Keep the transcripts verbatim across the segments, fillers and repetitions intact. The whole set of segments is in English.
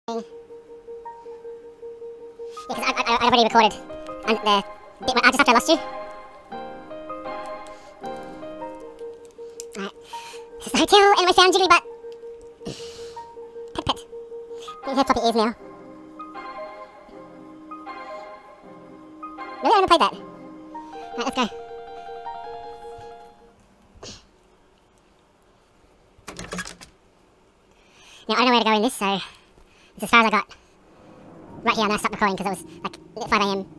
Yeah, because I, I, I've already recorded and the bit where, just after I lost you. Alright. This is the hotel, and we found Jiggle Butt. Pet pet. You have floppy ears now. Really? I haven't played that. Alright, let's go. Now, I don't know where to go in this, so it's as far as I got. Right here, and then I stopped recording because it was like at five A M.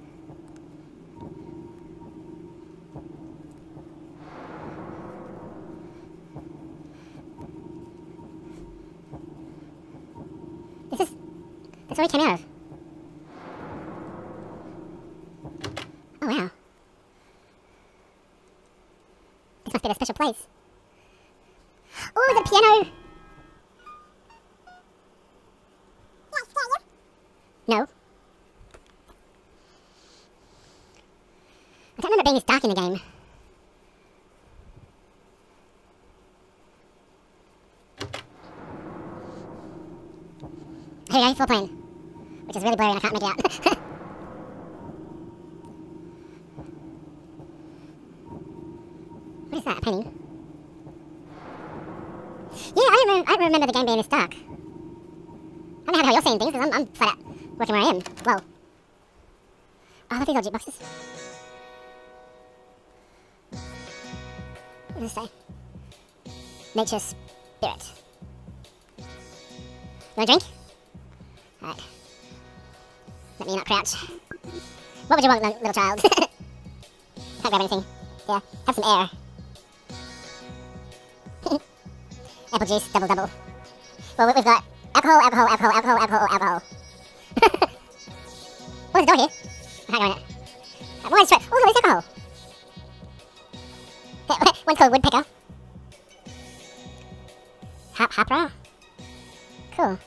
This is... That's where we came out of. Oh, wow. This must be the special place. Oh, the piano! No. I don't remember it being this dark in the game. Here we go, floor plan. Which is really blurry and I can't make it out. What is that, a painting? Yeah, I don't, I don't remember the game being this dark. I don't know how you're seeing things, because I'm, I'm flat out working where I am. Whoa. Oh, I love these old jukeboxes. What does it say? Nature spirit. You want a drink? Alright. Let me not crouch. What would you want, little child? Can't grab anything. Yeah, have some air. Apple juice, double double. Well, we've got alcohol, alcohol, alcohol, alcohol, alcohol, alcohol. Oh, there's a door here. I can't go in it. Uh, why is it? Oh, look, there's alcohol. One's called Woodpecker. Harp, Harper. Cool.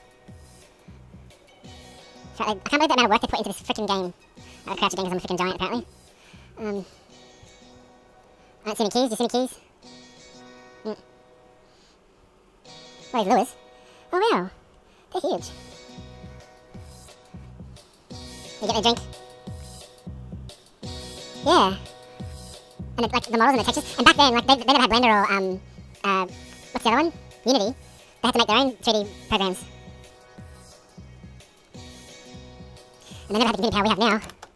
So, I can't believe the amount of work they put into this freaking game. I crouch again because I'm a freaking giant, apparently. Um, I don't see any keys. Do you see any keys? Mm. Oh, there's lures. Oh, wow. They're huge. You get me a drink? Yeah. And it, like the models and the textures. And back then, like they, they never had Blender or um uh what's the other one? Unity. They had to make their own three D programs. And they never had the computing power we have now.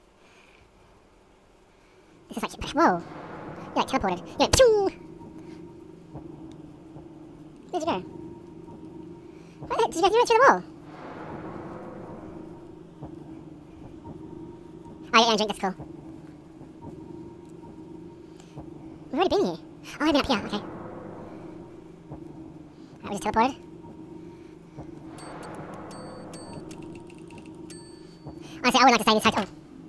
This is like, whoa. You're like teleported. You're like, pshoo! Where'd you go? What the heck? Did you go, you went through the wall? Oh, yeah, drink, that's cool. We've already been here. Oh, I've been up here, okay. Alright, we just teleported. Honestly, I would like to stay in this hotel.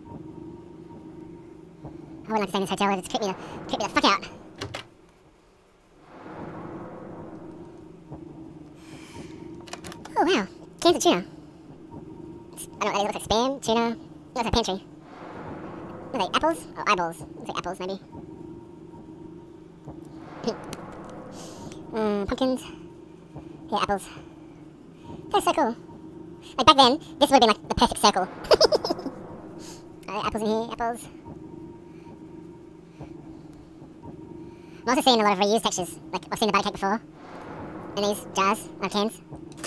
I would like to stay in this hotel, it'd creep me the, creep me the fuck out. Oh, wow. Cans of tuna. It's, I don't know, it looks like spam, tuna. It looks like pantry. What are they, apples? Oh, eyeballs. Looks like apples, maybe. uh, pumpkins. Yeah, apples. That's so cool. Like, back then, this would have been like the perfect circle. uh, apples in here, apples. I'm also seeing a lot of reused textures. Like, I've seen the butter cake before. In these jars, or cans.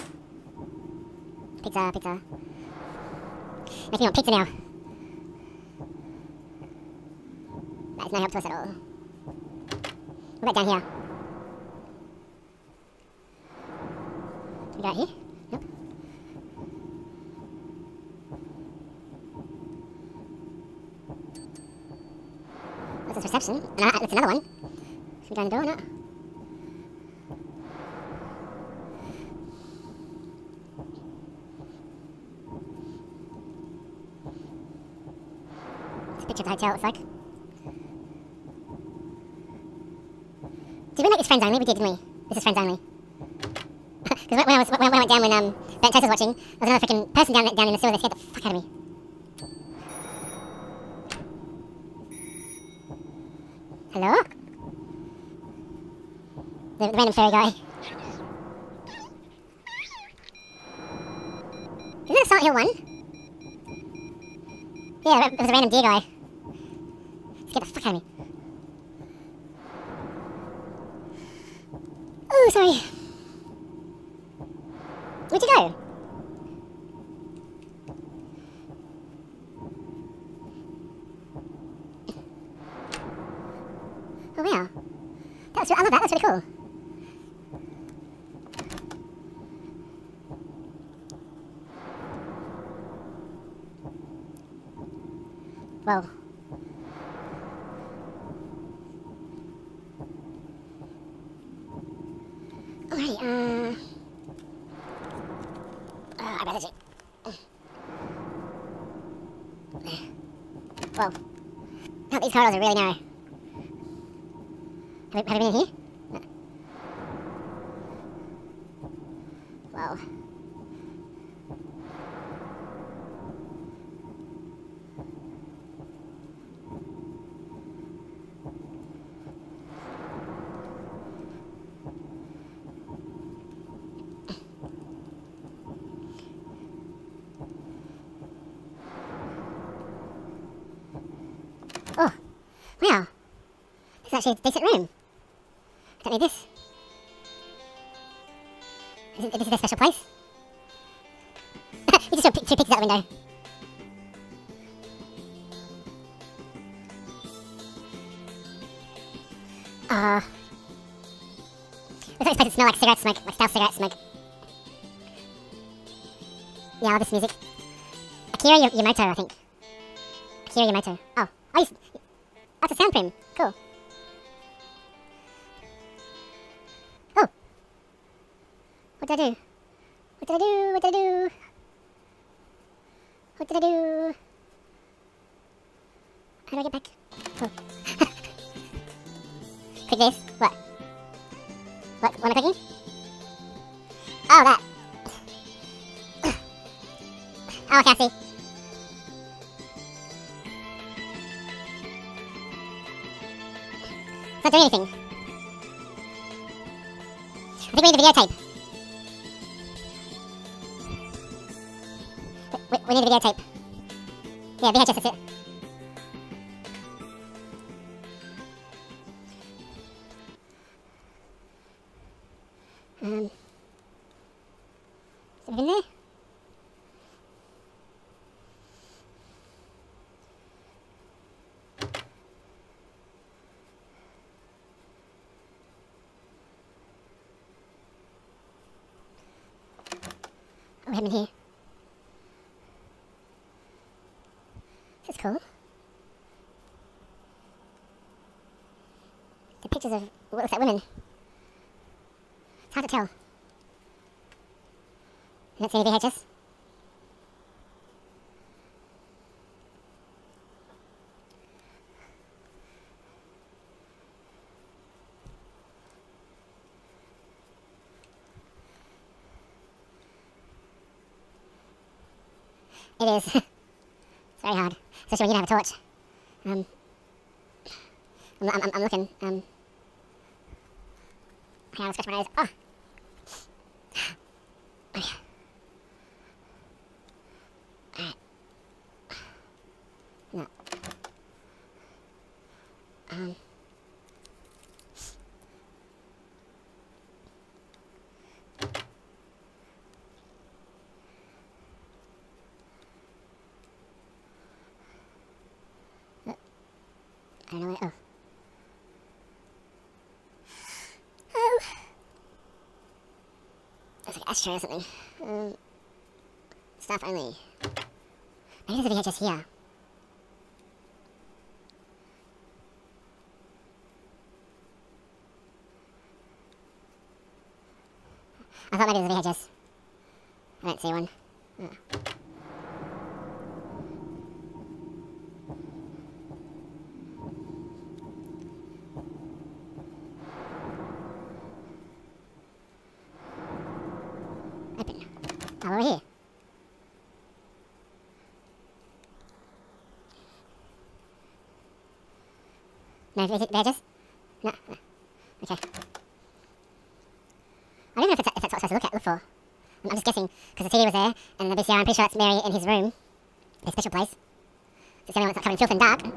Pizza, pizza. Make me want pizza now. That is no help to us at all. What about down here? Do we go out here? Nope. What's this reception? No, that's another one. Should we go in the door or not? It's a picture of the hotel, it looks like. Did we make this friends only? We did, didn't we? This is friends only. Because when, when, I was, when, when I went down when um, Bent Toast was watching, there was another freaking person down, down in the sewer that scared the fuck out of me. Hello? The, the random fairy guy. Silent Hill one. Yeah, it was a random deer guy. Let's get the fuck out of me. Oh, sorry. Where'd you go? Oh wow. That was, I love that, that's really cool. Whoa. Alright, uh... Oh, I better do... Whoa. Oh, these corridors are really narrow. Have we, have we been in here? No. Whoa. Oh, wow. This is actually a decent room. I don't need this. Is it, this is their special place? You just saw two pictures out the window. Uh, it's not supposed to smell like cigarette smoke, like stale cigarette smoke. Yeah, I love this music. Akira y Yamamoto, I think. Akira Yamamoto. Oh, oh, he's, that's a sound prim. Cool. Oh. What did I do? What did I do? What did I do? What did I do? How do I get back? Oh. Click this. What? What? What am I clicking? Oh, that. Oh, I can't see. It's not doing anything. I think we need the videotape. We, we, we need the videotape. Yeah, V H S, that's it. Um, is it in there? Oh, we have him in here. This is cool. The pictures of what looks like women. It's hard to tell. I don't see any V H S. It is. It's very hard, especially when you don't have a torch. Um, I'm, I'm, I'm looking. Um, hang on, I'll scratch my nose. Oh! Oh yeah. Alright. No. Um. I don't know where, oh. Oh. That's like ashtray or something. Um, staff only. Maybe there's a V H S here. I thought maybe there was a V H S. I don't see one. Oh. Open. Oh, we're here. No, V H S? No, no. Okay. I don't know if, it's, if that's what I'm supposed to look at, look for. I'm just guessing, because the T V was there, and the V C R, I'm pretty sure that's Mary in his room. His special place. It's the only one that's not covered in filth and dark.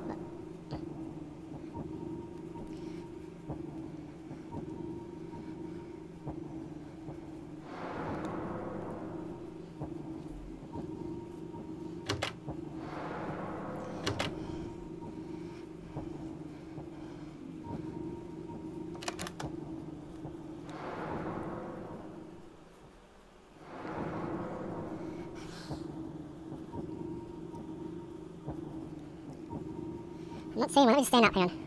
I'm not seeing one. Let me just stand up, hang on.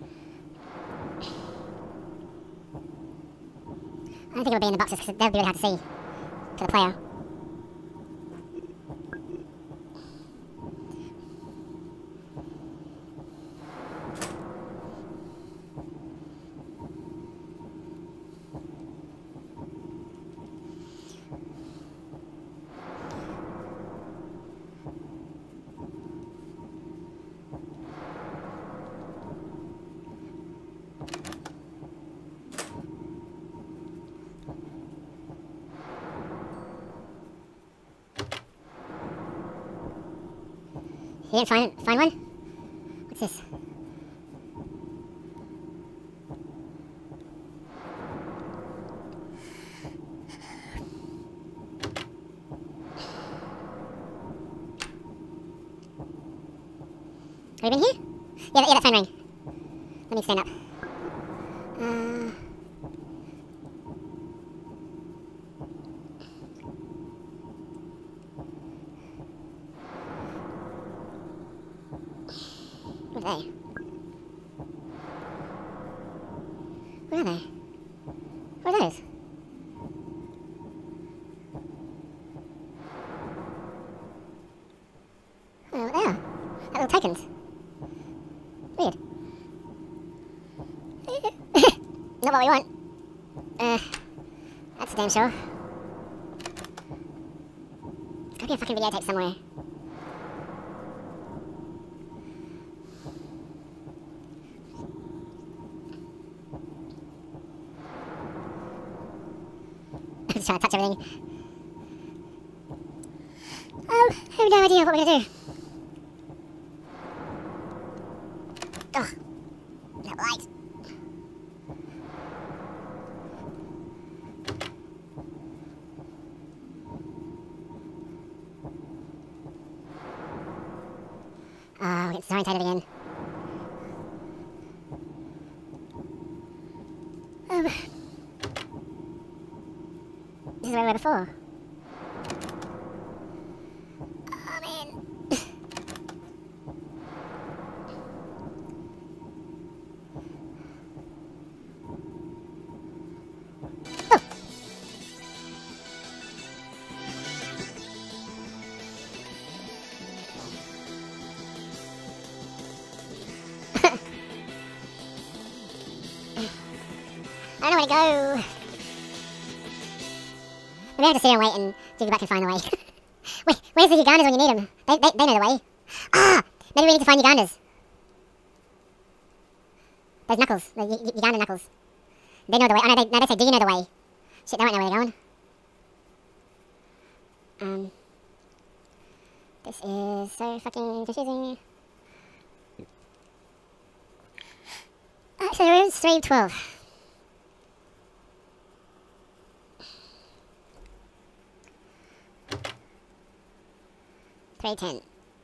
I don't think it'll be in the boxes because they'll be really hard to see for the player. You didn't find find one? What's this? Have you been here? Yeah, that, yeah, that phone rang. Let me stand up. Uh... What are they? What are they? What are those? I don't know what they are. Like little tokens. Weird. Not what we want. Uh, that's a damn sure. There's gotta be a fucking videotape somewhere. I'm just trying to touch everything. Oh, I have no idea what we're gonna do. Ugh. That light. Oh, we get disorientated again. Um, this is where we were before. Oh man. Oh. I don't know where to go. Maybe I have to sit here and wait and Jiggle Butt can find the way. Wait, where's the Uganders when you need them? They, they, they know the way. Ah! Maybe we need to find Uganders. Those knuckles. The U Uganda knuckles. They know the way. Oh no, they, no, they say, do you know the way? Shit, they won't know where they're going. Um... This is so fucking confusing. Uh, so the room's three twelve. three ten.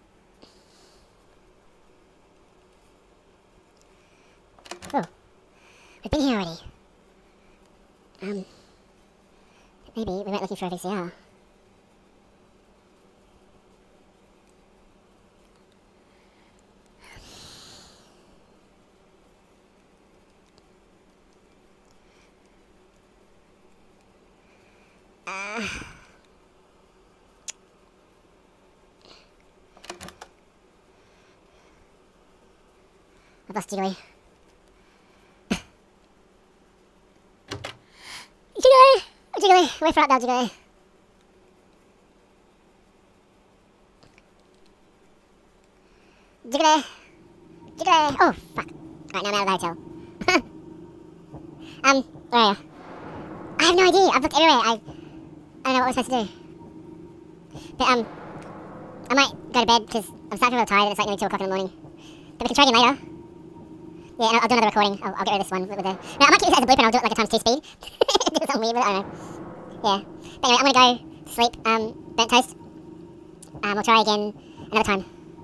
Oh, we've been here already. Um, maybe we weren't looking for a V C R. Uh... I've lost Jiggly. Jiggly! Jiggly! Wait for it now, Jiggly. Jiggly! Jiggly! Oh, fuck. Right, now I'm out of the hotel. um, where are you? I have no idea. I've looked everywhere. I, don't know what we're supposed to do. But, um, I might go to bed because I'm starting to feel tired and it's like nearly two o'clock in the morning. But we can try again later. Yeah, and I'll, I'll do another recording. I'll, I'll get rid of this one with the... No, I might keep this as a blooper and I'll do it like a times two speed. Do something weird with it, I don't know. Yeah. But anyway, I'm gonna go to sleep. Um, burnt toast. Um, we'll try again another time.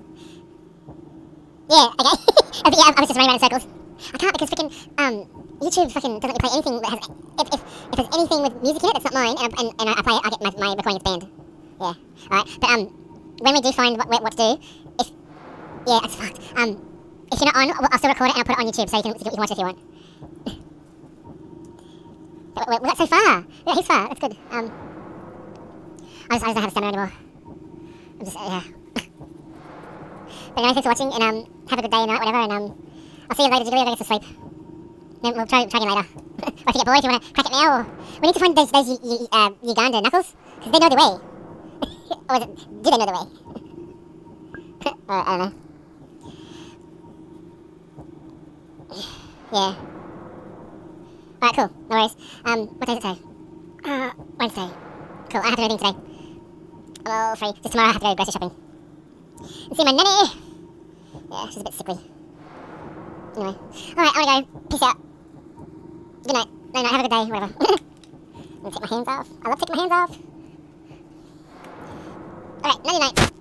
Yeah, okay. I think, yeah, I was just running around in circles. I can't because freaking, um, YouTube fucking doesn't let me play anything that has... If, if, if there's anything with music in it that's not mine and, and, and I play it, I get my, my recording gets banned. Yeah. Alright, but, um, when we do find what, what to do, if... Yeah, it's fucked. Um, if you're not on, I'll still record it and I'll put it on YouTube so you can, you can watch it if you want. Wait, wait, we got so far. Yeah, he's far. That's good. Um, I just, I just don't have a stamina anymore. I'm just, uh, yeah. But anyway, thanks for watching, and um, have a good day and night, whatever, and um, I'll see you later. Jiggly, I'll go get some sleep. Then we'll try, try again later. Or if you get bored, if you want to crack it now, or... We need to find those, those uh, Uganda knuckles, because they know the way. Or is it, do they know the way? Or, I don't know. Yeah. Alright, cool. No worries. Um, what day is it today? Uh, Wednesday. Cool, I have to do anything today. I'm all free. Just tomorrow I have to go grocery shopping. And see my nanny! Yeah, she's a bit sickly. Anyway. Alright, I'm gonna go. Peace out. Good night. No, no, have a good day, whatever. I'm gonna take my hands off. I love taking my hands off. Alright, nighty night.